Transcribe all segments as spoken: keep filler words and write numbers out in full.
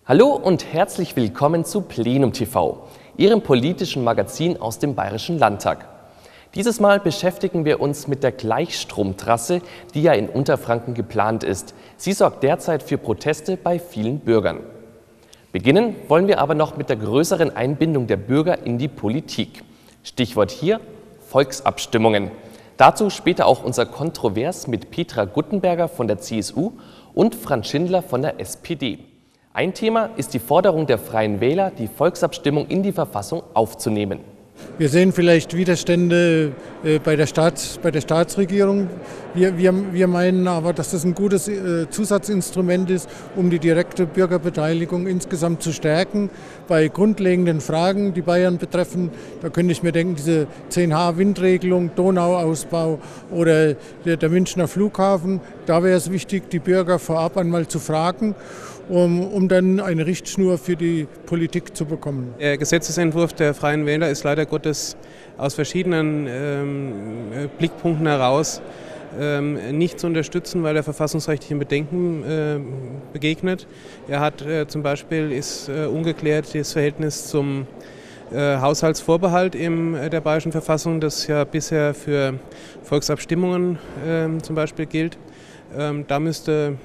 Hallo und herzlich willkommen zu Plenum T V, Ihrem politischen Magazin aus dem Bayerischen Landtag. Dieses Mal beschäftigen wir uns mit der Gleichstromtrasse, die ja in Unterfranken geplant ist. Sie sorgt derzeit für Proteste bei vielen Bürgern. Beginnen wollen wir aber noch mit der größeren Einbindung der Bürger in die Politik. Stichwort hier Volksabstimmungen. Dazu später auch unser Kontrovers mit Petra Guttenberger von der C S U und Franz Schindler von der S P D. Ein Thema ist die Forderung der Freien Wähler, die Volksabstimmung in die Verfassung aufzunehmen. Wir sehen vielleicht Widerstände äh, bei, der Staats, bei der Staatsregierung. Wir, wir, wir meinen aber, dass das ein gutes äh, Zusatzinstrument ist, um die direkte Bürgerbeteiligung insgesamt zu stärken. Bei grundlegenden Fragen, die Bayern betreffen, da könnte ich mir denken, diese zehn H Windregelung, Donauausbau oder der, der Münchner Flughafen, da wäre es wichtig, die Bürger vorab einmal zu fragen, Um, um dann eine Richtschnur für die Politik zu bekommen. Der Gesetzesentwurf der Freien Wähler ist leider Gottes aus verschiedenen ähm, Blickpunkten heraus ähm, nicht zu unterstützen, weil er verfassungsrechtlichen Bedenken äh, begegnet. Er hat äh, zum Beispiel ist äh, ungeklärt das Verhältnis zum äh, Haushaltsvorbehalt in äh, der Bayerischen Verfassung, das ja bisher für Volksabstimmungen äh, zum Beispiel gilt. Ähm, da müsste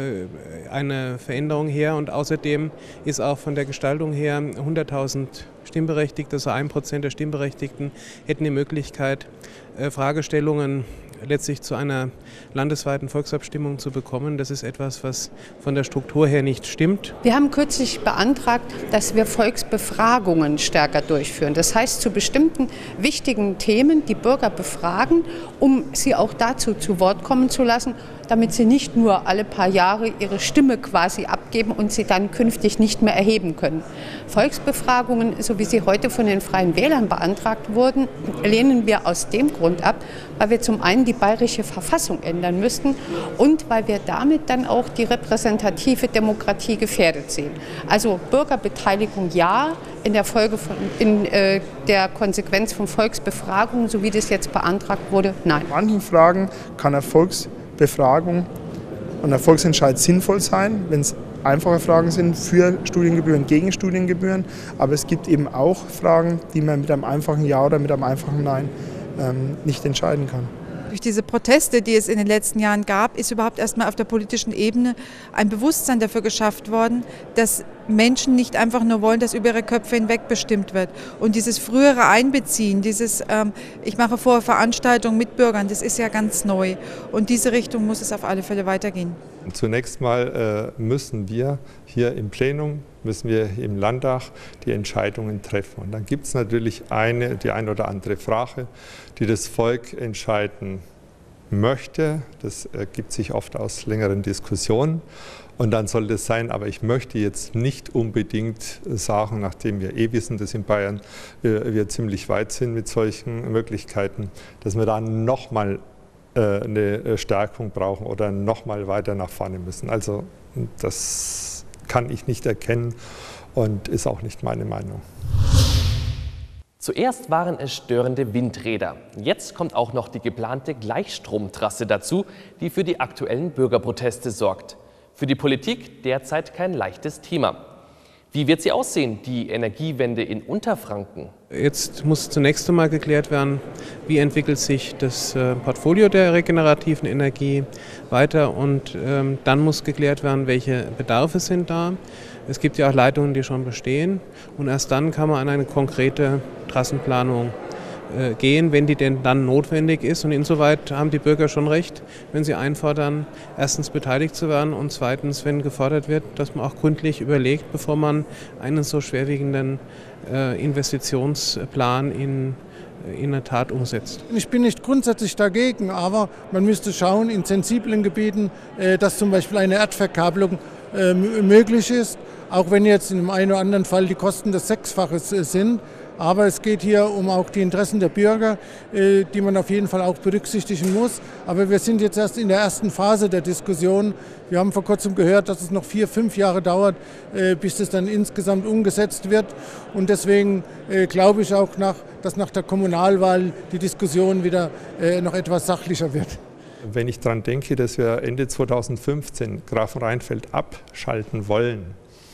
äh, eine Veränderung her und außerdem ist auch von der Gestaltung her hunderttausend Stimmberechtigte, also ein Prozent der Stimmberechtigten hätten die Möglichkeit, äh, Fragestellungen letztlich zu einer landesweiten Volksabstimmung zu bekommen. Das ist etwas, was von der Struktur her nicht stimmt. Wir haben kürzlich beantragt, dass wir Volksbefragungen stärker durchführen. Das heißt, zu bestimmten wichtigen Themen die Bürger befragen, um sie auch dazu zu Wort kommen zu lassen, damit sie nicht nur alle paar Jahre ihre Stimme quasi abgeben und sie dann künftig nicht mehr erheben können. Volksbefragungen, so wie sie heute von den Freien Wählern beantragt wurden, lehnen wir aus dem Grund ab, weil wir zum einen die bayerische Verfassung ändern müssten und weil wir damit dann auch die repräsentative Demokratie gefährdet sehen. Also Bürgerbeteiligung ja, in der Folge von, in äh, der Konsequenz von Volksbefragungen, so wie das jetzt beantragt wurde, nein. In manchen Fragen kann eine Volksbefragung und ein Volksentscheid sinnvoll sein, wenn es einfache Fragen sind für Studiengebühren, gegen Studiengebühren. Aber es gibt eben auch Fragen, die man mit einem einfachen Ja oder mit einem einfachen Nein ähm, nicht entscheiden kann. Durch diese Proteste, die es in den letzten Jahren gab, ist überhaupt erstmal auf der politischen Ebene ein Bewusstsein dafür geschafft worden, dass Menschen nicht einfach nur wollen, dass über ihre Köpfe hinweg bestimmt wird. Und dieses frühere Einbeziehen, dieses ähm, ich mache vor Veranstaltungen mit Bürgern, das ist ja ganz neu. Und diese Richtung muss es auf alle Fälle weitergehen. Zunächst mal äh, müssen wir hier im Plenum, müssen wir im Landtag die Entscheidungen treffen. Und dann gibt es natürlich eine, die ein oder andere Frage, die das Volk entscheiden möchte. Das ergibt sich oft aus längeren Diskussionen. Und dann soll das sein, aber ich möchte jetzt nicht unbedingt sagen, nachdem wir eh wissen, dass in Bayern wir, wir ziemlich weit sind mit solchen Möglichkeiten, dass wir dann nochmal eine Stärkung brauchen oder noch mal weiter nach vorne müssen. Also das kann ich nicht erkennen und ist auch nicht meine Meinung. Zuerst waren es störende Windräder. Jetzt kommt auch noch die geplante Gleichstromtrasse dazu, die für die aktuellen Bürgerproteste sorgt. Für die Politik derzeit kein leichtes Thema. Wie wird sie aussehen, die Energiewende in Unterfranken? Jetzt muss zunächst einmal geklärt werden, wie entwickelt sich das Portfolio der regenerativen Energie weiter und ähm, dann muss geklärt werden, welche Bedarfe sind da. Es gibt ja auch Leitungen, die schon bestehen und erst dann kann man an eine konkrete Trassenplanung äh, gehen, wenn die denn dann notwendig ist. Und insoweit haben die Bürger schon recht, wenn sie einfordern, erstens beteiligt zu werden und zweitens, wenn gefordert wird, dass man auch gründlich überlegt, bevor man einen so schwerwiegenden äh, Investitionsplan in in der Tat umsetzt. Ich bin nicht grundsätzlich dagegen, aber man müsste schauen in sensiblen Gebieten, dass zum Beispiel eine Erdverkabelung möglich ist, auch wenn jetzt in dem einen oder anderen Fall die Kosten des Sechsfaches sind. Aber es geht hier um auch die Interessen der Bürger, die man auf jeden Fall auch berücksichtigen muss. Aber wir sind jetzt erst in der ersten Phase der Diskussion. Wir haben vor kurzem gehört, dass es noch vier, fünf Jahre dauert, bis das dann insgesamt umgesetzt wird. Und deswegen glaube ich auch, nach, dass nach der Kommunalwahl die Diskussion wieder noch etwas sachlicher wird. Wenn ich daran denke, dass wir Ende zweitausendfünfzehn Grafenrheinfeld abschalten wollen,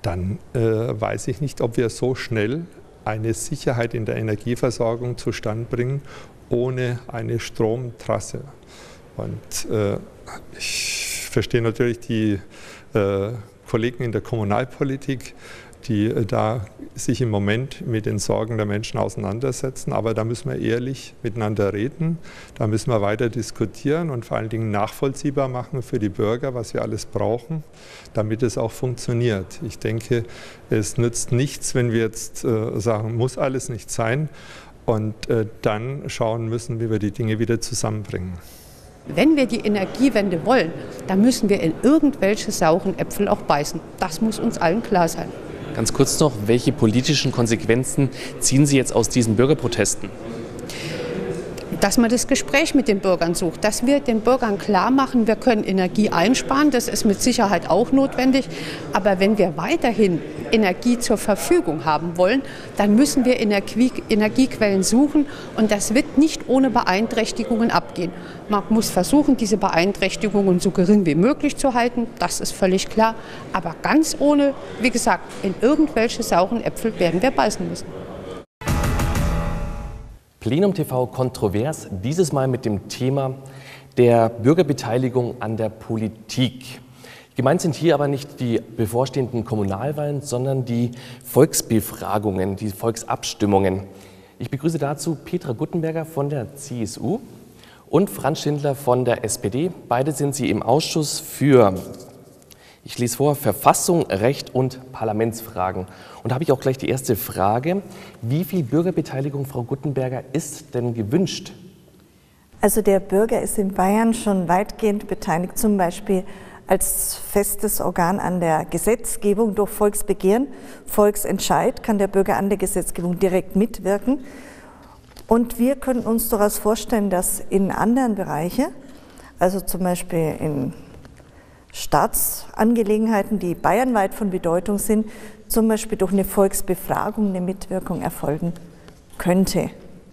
dann äh, weiß ich nicht, ob wir so schnell eine Sicherheit in der Energieversorgung zustande bringen, ohne eine Stromtrasse. Und äh, ich verstehe natürlich die äh, Kollegen in der Kommunalpolitik, die äh, da sich im Moment mit den Sorgen der Menschen auseinandersetzen. Aber da müssen wir ehrlich miteinander reden, da müssen wir weiter diskutieren und vor allen Dingen nachvollziehbar machen für die Bürger, was wir alles brauchen, damit es auch funktioniert. Ich denke, es nützt nichts, wenn wir jetzt äh, sagen, muss alles nicht sein und äh, dann schauen müssen, wie wir die Dinge wieder zusammenbringen. Wenn wir die Energiewende wollen, dann müssen wir in irgendwelche sauren Äpfel auch beißen. Das muss uns allen klar sein. Ganz kurz noch, welche politischen Konsequenzen ziehen Sie jetzt aus diesen Bürgerprotesten? Dass man das Gespräch mit den Bürgern sucht, dass wir den Bürgern klar machen, wir können Energie einsparen, das ist mit Sicherheit auch notwendig. Aber wenn wir weiterhin Energie zur Verfügung haben wollen, dann müssen wir Energie, Energiequellen suchen und das wird nicht ohne Beeinträchtigungen abgehen. Man muss versuchen, diese Beeinträchtigungen so gering wie möglich zu halten, das ist völlig klar. Aber ganz ohne, wie gesagt, in irgendwelche sauren Äpfel werden wir beißen müssen. Plenum T V kontrovers, dieses Mal mit dem Thema der Bürgerbeteiligung an der Politik. Gemeint sind hier aber nicht die bevorstehenden Kommunalwahlen, sondern die Volksbefragungen, die Volksabstimmungen. Ich begrüße dazu Petra Guttenberger von der C S U und Franz Schindler von der S P D. Beide sind Sie im Ausschuss für, ich lese vor, Verfassung, Recht und Parlamentsfragen. Und da habe ich auch gleich die erste Frage. Wie viel Bürgerbeteiligung, Frau Guttenberger, ist denn gewünscht? Also der Bürger ist in Bayern schon weitgehend beteiligt, zum Beispiel als festes Organ an der Gesetzgebung durch Volksbegehren. Volksentscheid kann der Bürger an der Gesetzgebung direkt mitwirken. Und wir können uns durchaus vorstellen, dass in anderen Bereichen, also zum Beispiel in Staatsangelegenheiten, die bayernweit von Bedeutung sind, zum Beispiel durch eine Volksbefragung eine Mitwirkung erfolgen könnte.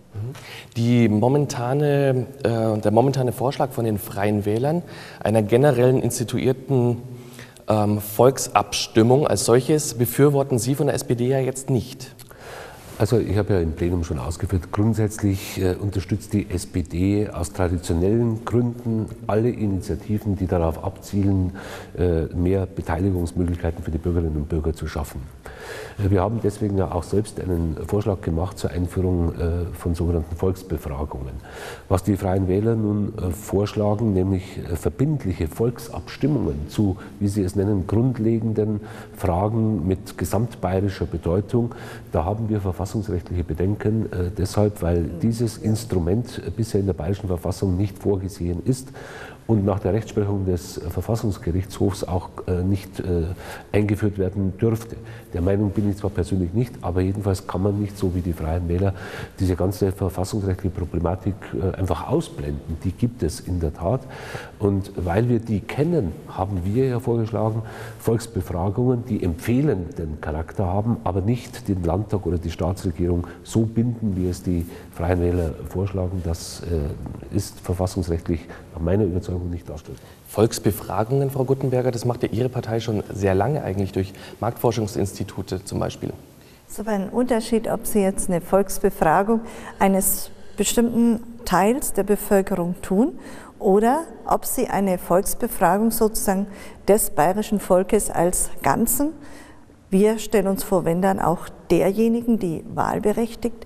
Die momentane, äh, der momentane Vorschlag von den Freien Wählern einer generellen instituierten ähm, Volksabstimmung als solches befürworten Sie von der S P D ja jetzt nicht. Also ich habe ja im Plenum schon ausgeführt, grundsätzlich äh, unterstützt die S P D aus traditionellen Gründen alle Initiativen, die darauf abzielen, äh, mehr Beteiligungsmöglichkeiten für die Bürgerinnen und Bürger zu schaffen. Äh, wir haben deswegen ja auch selbst einen Vorschlag gemacht zur Einführung äh, von sogenannten Volksbefragungen. Was die Freien Wähler nun äh, vorschlagen, nämlich äh, verbindliche Volksabstimmungen zu, wie sie es nennen, grundlegenden Fragen mit gesamtbayerischer Bedeutung, da haben wir Verfassungsrechtliche Bedenken, äh, deshalb, weil dieses Instrument bisher in der Bayerischen Verfassung nicht vorgesehen ist und nach der Rechtsprechung des Verfassungsgerichtshofs auch äh, nicht äh, eingeführt werden dürfte. Der Meinung bin ich zwar persönlich nicht, aber jedenfalls kann man nicht, so wie die Freien Wähler, diese ganze verfassungsrechtliche Problematik äh, einfach ausblenden. Die gibt es in der Tat. Und weil wir die kennen, haben wir ja vorgeschlagen, Volksbefragungen, die empfehlenden Charakter haben, aber nicht den Landtag oder die Staatsregierung so binden, wie es die Freien Wähler vorschlagen. Das äh, ist verfassungsrechtlich nach meiner Überzeugung nicht darstellbar. Volksbefragungen, Frau Guttenberger, das macht ja Ihre Partei schon sehr lange eigentlich durch Marktforschungsinstitute zum Beispiel. Es ist aber ein Unterschied, ob Sie jetzt eine Volksbefragung eines bestimmten Teils der Bevölkerung tun oder ob Sie eine Volksbefragung sozusagen des bayerischen Volkes als Ganzen, wir stellen uns vor, wenn dann auch derjenigen, die wahlberechtigt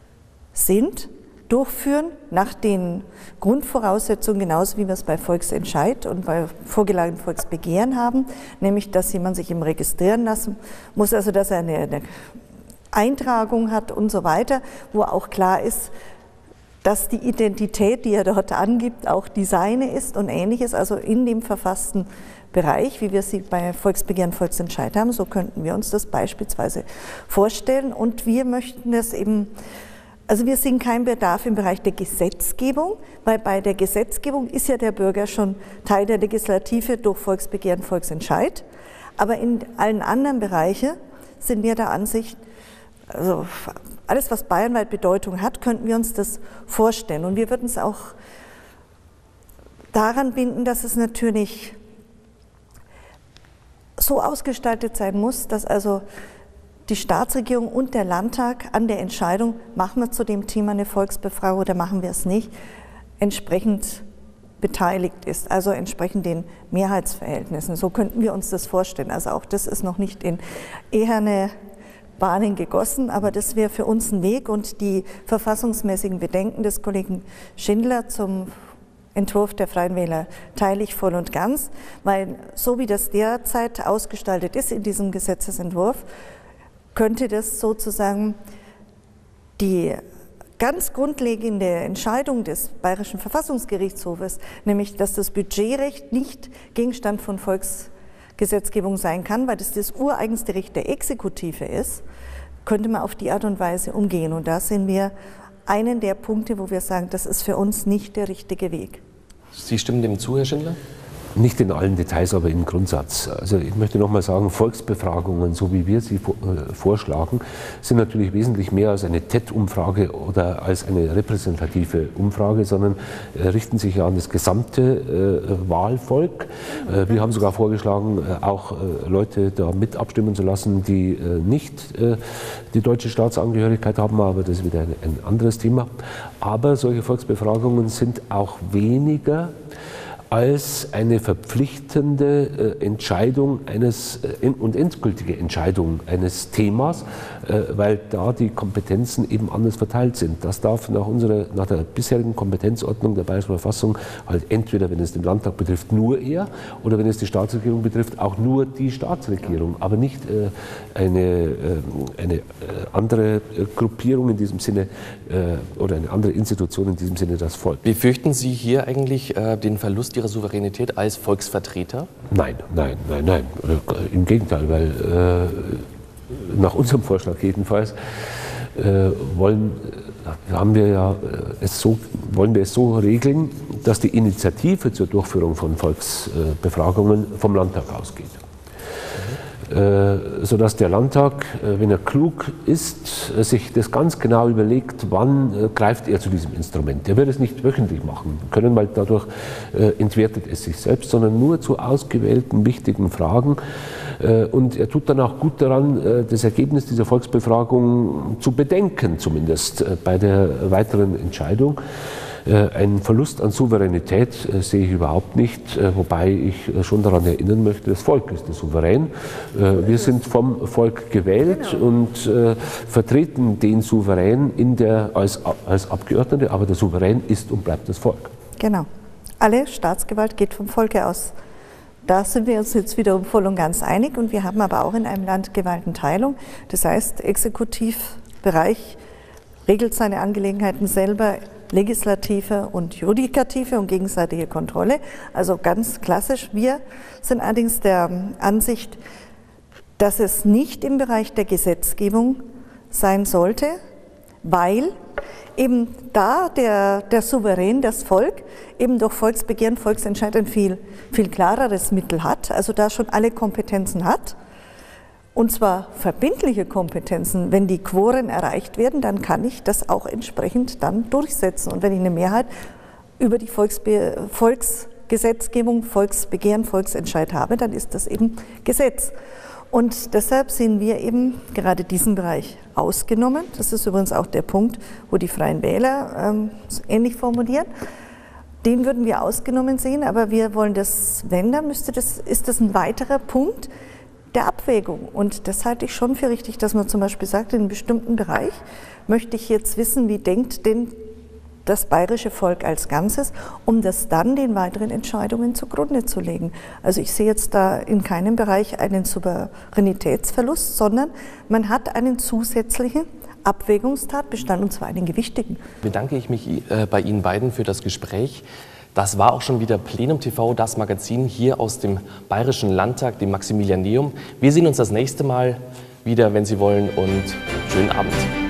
sind, durchführen, nach den Grundvoraussetzungen, genauso wie wir es bei Volksentscheid und bei vorgelagerten Volksbegehren haben, nämlich, dass jemand sich eben registrieren lassen muss, also dass er eine, eine Eintragung hat und so weiter, wo auch klar ist, dass die Identität, die er dort angibt, auch die seine ist und ähnliches, also in dem verfassten Bereich, wie wir sie bei Volksbegehren, Volksentscheid haben, so könnten wir uns das beispielsweise vorstellen und wir möchten das eben. Also wir sehen keinen Bedarf im Bereich der Gesetzgebung, weil bei der Gesetzgebung ist ja der Bürger schon Teil der Legislative durch Volksbegehren, Volksentscheid. Aber in allen anderen Bereichen sind wir der Ansicht, also alles, was bayernweit Bedeutung hat, könnten wir uns das vorstellen. Und wir würden es auch daran binden, dass es natürlich so ausgestaltet sein muss, dass also die Staatsregierung und der Landtag an der Entscheidung, machen wir zu dem Thema eine Volksbefragung oder machen wir es nicht, entsprechend beteiligt ist, also entsprechend den Mehrheitsverhältnissen. So könnten wir uns das vorstellen. Also auch das ist noch nicht in eherne Bahnen gegossen, aber das wäre für uns ein Weg, und die verfassungsmäßigen Bedenken des Kollegen Schindler zum Entwurf der Freien Wähler teile ich voll und ganz, weil so wie das derzeit ausgestaltet ist in diesem Gesetzesentwurf, könnte das sozusagen die ganz grundlegende Entscheidung des Bayerischen Verfassungsgerichtshofes, nämlich dass das Budgetrecht nicht Gegenstand von Volksgesetzgebung sein kann, weil das das ureigenste Recht der Exekutive ist, könnte man auf die Art und Weise umgehen. Und da sehen wir einen der Punkte, wo wir sagen, das ist für uns nicht der richtige Weg. Sie stimmen dem zu, Herr Schindler? Nicht in allen Details, aber im Grundsatz. Also ich möchte noch mal sagen, Volksbefragungen, so wie wir sie vorschlagen, sind natürlich wesentlich mehr als eine T E D-Umfrage oder als eine repräsentative Umfrage, sondern äh, richten sich ja an das gesamte äh, Wahlvolk. Äh, wir haben sogar vorgeschlagen, äh, auch äh, Leute da mit abstimmen zu lassen, die äh, nicht äh, die deutsche Staatsangehörigkeit haben, aber das ist wieder ein, ein anderes Thema. Aber solche Volksbefragungen sind auch weniger als eine verpflichtende äh, Entscheidung eines äh, und endgültige Entscheidung eines Themas, äh, weil da die Kompetenzen eben anders verteilt sind. Das darf nach unserer, nach der bisherigen Kompetenzordnung der Bayerischen Verfassung halt entweder, wenn es den Landtag betrifft, nur er, oder wenn es die Staatsregierung betrifft, auch nur die Staatsregierung, aber nicht äh, eine, äh, eine äh, andere äh, Gruppierung in diesem Sinne äh, oder eine andere Institution in diesem Sinne, das Volk. Befürchten Sie hier eigentlich äh, den Verlust Ihrer Souveränität als Volksvertreter? Nein, nein, nein, nein. Im Gegenteil, weil äh, nach unserem Vorschlag jedenfalls äh, wollen, äh, haben wir ja es so, wollen wir es so regeln, dass die Initiative zur Durchführung von Volksbefragungen vom Landtag ausgeht. Äh, sodass der Landtag, äh, wenn er klug ist, äh, sich das ganz genau überlegt, wann äh, greift er zu diesem Instrument. Er wird es nicht wöchentlich machen können, weil dadurch äh, entwertet es sich selbst, sondern nur zu ausgewählten wichtigen Fragen. Äh, und er tut dann auch gut daran, äh, das Ergebnis dieser Volksbefragung zu bedenken, zumindest äh, bei der weiteren Entscheidung. Einen Verlust an Souveränität äh, sehe ich überhaupt nicht, äh, wobei ich äh, schon daran erinnern möchte, das Volk ist der Souverän. Äh, wir sind vom Volk gewählt genau. und äh, vertreten den Souverän in der, als, als Abgeordnete, aber der Souverän ist und bleibt das Volk. Genau. Alle Staatsgewalt geht vom Volke aus. Da sind wir uns jetzt wiederum voll und ganz einig, und wir haben aber auch in einem Land Gewaltenteilung. Das heißt, Exekutivbereich regelt seine Angelegenheiten selber, Legislative und Judikative und gegenseitige Kontrolle. Also ganz klassisch. Wir sind allerdings der Ansicht, dass es nicht im Bereich der Gesetzgebung sein sollte, weil eben da der, der Souverän, das Volk, eben durch Volksbegehren, Volksentscheid ein viel, viel klareres Mittel hat, also da schon alle Kompetenzen hat. Und zwar verbindliche Kompetenzen. Wenn die Quoren erreicht werden, dann kann ich das auch entsprechend dann durchsetzen. Und wenn ich eine Mehrheit über die Volksbe Volksgesetzgebung, Volksbegehren, Volksentscheid habe, dann ist das eben Gesetz. Und deshalb sehen wir eben gerade diesen Bereich ausgenommen. Das ist übrigens auch der Punkt, wo die Freien Wähler ähm, ähnlich formulieren. Den würden wir ausgenommen sehen, aber wir wollen das, wenn, dann müsste das, ist das ein weiterer Punkt der Abwägung. Und das halte ich schon für richtig, dass man zum Beispiel sagt, in einem bestimmten Bereich möchte ich jetzt wissen, wie denkt denn das bayerische Volk als Ganzes, um das dann den weiteren Entscheidungen zugrunde zu legen. Also ich sehe jetzt da in keinem Bereich einen Souveränitätsverlust, sondern man hat einen zusätzlichen Abwägungstatbestand, und zwar einen gewichtigen. Bedanke ich mich äh, bei Ihnen beiden für das Gespräch. Das war auch schon wieder Plenum T V, das Magazin hier aus dem Bayerischen Landtag, dem Maximilianeum. Wir sehen uns das nächste Mal wieder, wenn Sie wollen, und schönen Abend.